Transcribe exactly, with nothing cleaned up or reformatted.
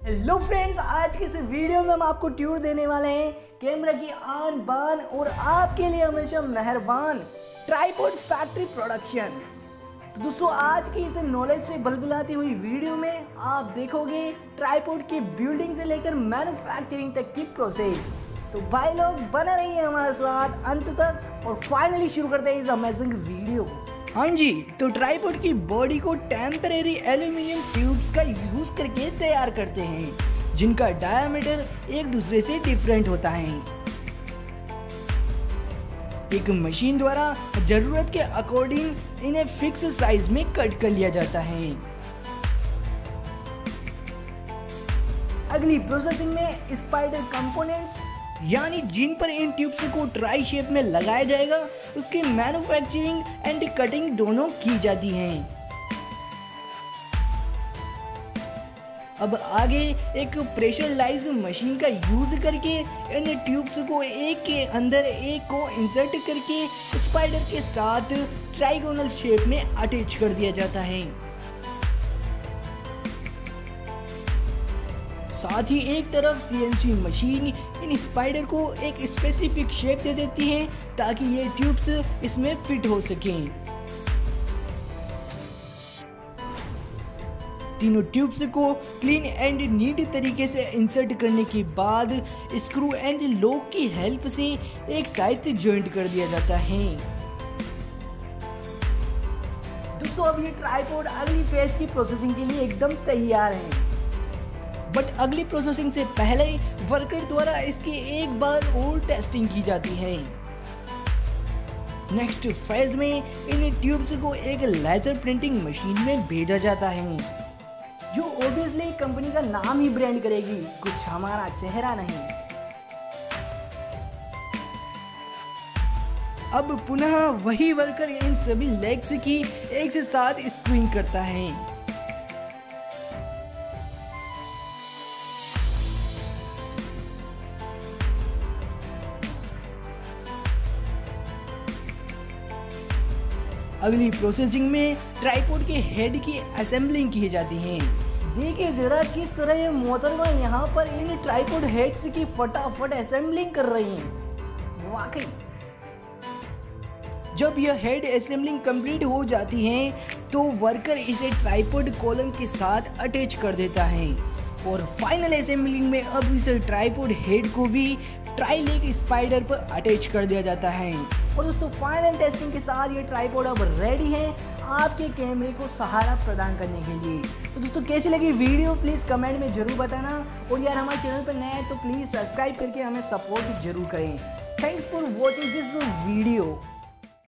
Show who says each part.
Speaker 1: Hello friends, आज के इस वीडियो में हम आपको टूर देने वाले हैं कैमरा की आन बान और आपके लिए हमेशा मेहरबान ट्राइपॉड फैक्ट्री प्रोडक्शन। तो दोस्तों, आज की इस नॉलेज से बलबलाती हुई वीडियो में आप देखोगे ट्राइपॉड की बिल्डिंग से लेकर मैन्युफैक्चरिंग तक की प्रोसेस। तो भाई लोग बना रही है हमारे साथ अंत तक और फाइनली शुरू करते हैं इस अमेजिंग वीडियो को। हाँ जी, तो ट्राइपॉड की बॉडी को टेम्परेरी एल्यूमिनियम ट्यूब्स का यूज करके तैयार करते हैं, जिनका डायामीटर एक दूसरे से डिफरेंट होता है। एक मशीन द्वारा जरूरत के अकॉर्डिंग इन्हें फिक्स साइज में कट कर लिया जाता है। अगली प्रोसेसिंग में स्पाइडर कंपोनेंट्स यानी जिन पर इन ट्यूब्स को ट्राई शेप में लगाया जाएगा, उसकी मैन्युफैक्चरिंग एंड कटिंग दोनों की जाती हैं। अब आगे एक प्रेशराइज्ड मशीन का यूज करके इन ट्यूब्स को एक के अंदर एक को इंसर्ट करके स्पाइडर के साथ ट्राइगोनल शेप में अटैच कर दिया जाता है। साथ ही एक तरफ सीएनसी मशीन इन स्पाइडर को एक स्पेसिफिक शेप दे देती है ताकि ये ट्यूब्स इसमें फिट हो सकें। तीनों ट्यूब्स को क्लीन एंड नीट तरीके से इंसर्ट करने के बाद स्क्रू एंड लॉक की हेल्प से एक साथ जॉइंट कर दिया जाता है। दोस्तों, अब ये ट्राइपॉड अगली फेज की प्रोसेसिंग के लिए एकदम तैयार है, बट अगली प्रोसेसिंग से पहले वर्कर द्वारा इसकी एक बार और टेस्टिंग की जाती है। नेक्स्ट फेज में इन ट्यूब्स को एक लेजर प्रिंटिंग मशीन में भेजा जाता है, जो ऑब्वियसली कंपनी का नाम ही ब्रांड करेगी, कुछ हमारा चेहरा नहीं। अब पुनः वही वर्कर इन सभी लेग्स की एक से साथ स्क्रूइंग करता है। अगली प्रोसेसिंग में ट्राइपॉड के हेड की असेंबलिंग की जाती है। देखिए जरा किस तरह ये मोहतरमा यहाँ पर इन ट्राइपॉड हेड्स की फटाफट असेंबलिंग कर रही हैं। वाकई जब यह हेड असेंबलिंग कंप्लीट हो जाती है तो वर्कर इसे ट्राइपॉड कॉलम के साथ अटैच कर देता है और फाइनल असेंबलिंग में अब इस ट्राइपॉड हेड को भी ट्राई लेग स्पाइडर पर अटैच कर दिया जाता है। और दोस्तों, फाइनल टेस्टिंग के साथ ये ट्राइपॉड अब रेडी है आपके कैमरे को सहारा प्रदान करने के लिए। तो दोस्तों, कैसी लगी वीडियो प्लीज़ कमेंट में जरूर बताना, और यार हमारे चैनल पर नए हैं तो प्लीज़ सब्सक्राइब करके हमें सपोर्ट जरूर करें। Thanks for watching this video.